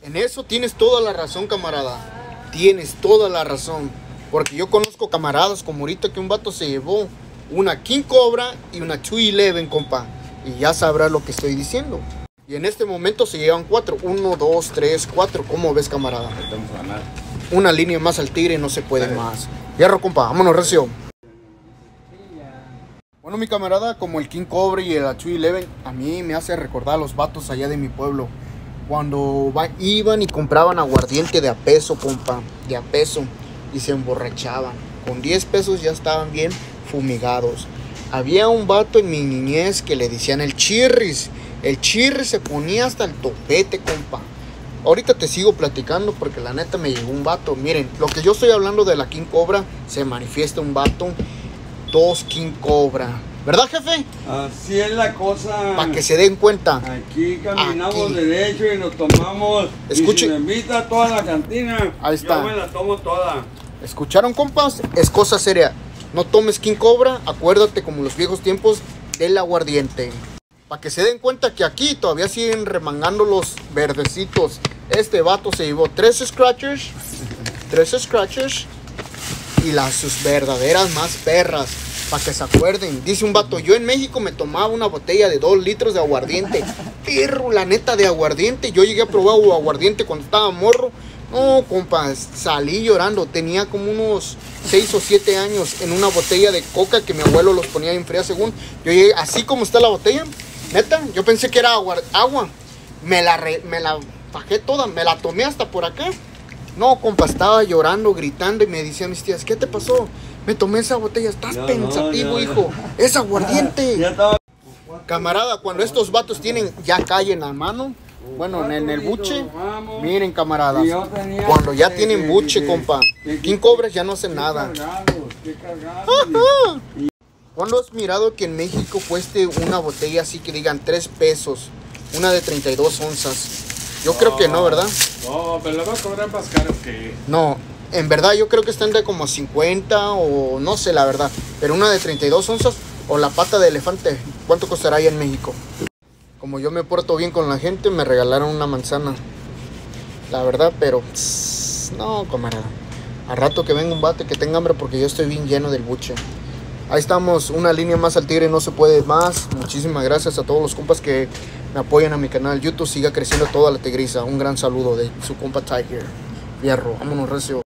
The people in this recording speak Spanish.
En eso tienes toda la razón, camarada. Tienes toda la razón. Porque yo conozco camaradas como ahorita que un vato se llevó una King Cobra y una 211, compa. Y ya sabrás lo que estoy diciendo. Y en este momento se llevan 4. 1, 2, 3, 4. ¿Cómo ves, camarada? Estamos a ganar. Una línea más al tigre y no se puede más. Hierro, compa. Vámonos, recio. Bueno, mi camarada, como el King Cobra y el 211, a mí me hace recordar a los vatos allá de mi pueblo. Cuando iban y compraban aguardiente de a peso, compa. De a peso. Y se emborrachaban. Con 10 pesos ya estaban bien fumigados. Había un vato en mi niñez que le decían el chirris. El chirris se ponía hasta el topete, compa. Ahorita te sigo platicando porque la neta me llegó un vato. Miren, lo que yo estoy hablando de la King Cobra, se manifiesta un vato. 2 King Cobra. ¿Verdad, jefe? Así es la cosa. Para que se den cuenta. Aquí caminamos Aquí. derecho y nos tomamos. Escuche. Y si me invita a toda la cantina, Ahí está. yo me la tomo toda. ¿Escucharon, compas? Es cosa seria. No tomes King Cobra. Acuérdate como los viejos tiempos del aguardiente. Para que se den cuenta que aquí todavía siguen remangando los verdecitos. Este vato se llevó 3 scratchers. 3 scratchers. Y sus verdaderas más perras. Para que se acuerden. Dice un vato, yo en México me tomaba una botella de 2 litros de aguardiente. Perro, la neta de aguardiente. Yo llegué a probar aguardiente cuando estaba morro. No, compa, salí llorando. Tenía como unos 6 o 7 años en una botella de coca que mi abuelo los ponía en fría según. Yo llegué, así como está la botella, neta, yo pensé que era agua. Me la bajé toda, me la tomé hasta por acá. No, compa, estaba llorando, gritando y me decían mis tías, ¿qué te pasó? Me tomé esa botella, estás pensativo, hijo. Es aguardiente. Camarada, cuando estos vatos tienen ya calle en la mano, bueno, en el buche, miren, camaradas, cuando ya tienen buche, compa, King Cobras ya no hacen nada. ¿Cuándo has mirado que en México cueste una botella así que digan 3 pesos? Una de 32 onzas. Yo creo que no, ¿verdad? No, pero la vas a cobrar más caro que... No, en verdad yo creo que están de como 50 o no sé la verdad. Pero una de 32 onzas o la pata de elefante, ¿cuánto costará ahí en México? Como yo me porto bien con la gente, me regalaron una manzana. La verdad, pero... no, camarada. Al rato que venga un bate que tenga hambre porque yo estoy bien lleno del buche. Ahí estamos, una línea más al tigre, no se puede más. Muchísimas gracias a todos los compas que me apoyan a mi canal YouTube. Siga creciendo toda la tigriza. Un gran saludo de su compa Tiger. Fierro, vámonos recio.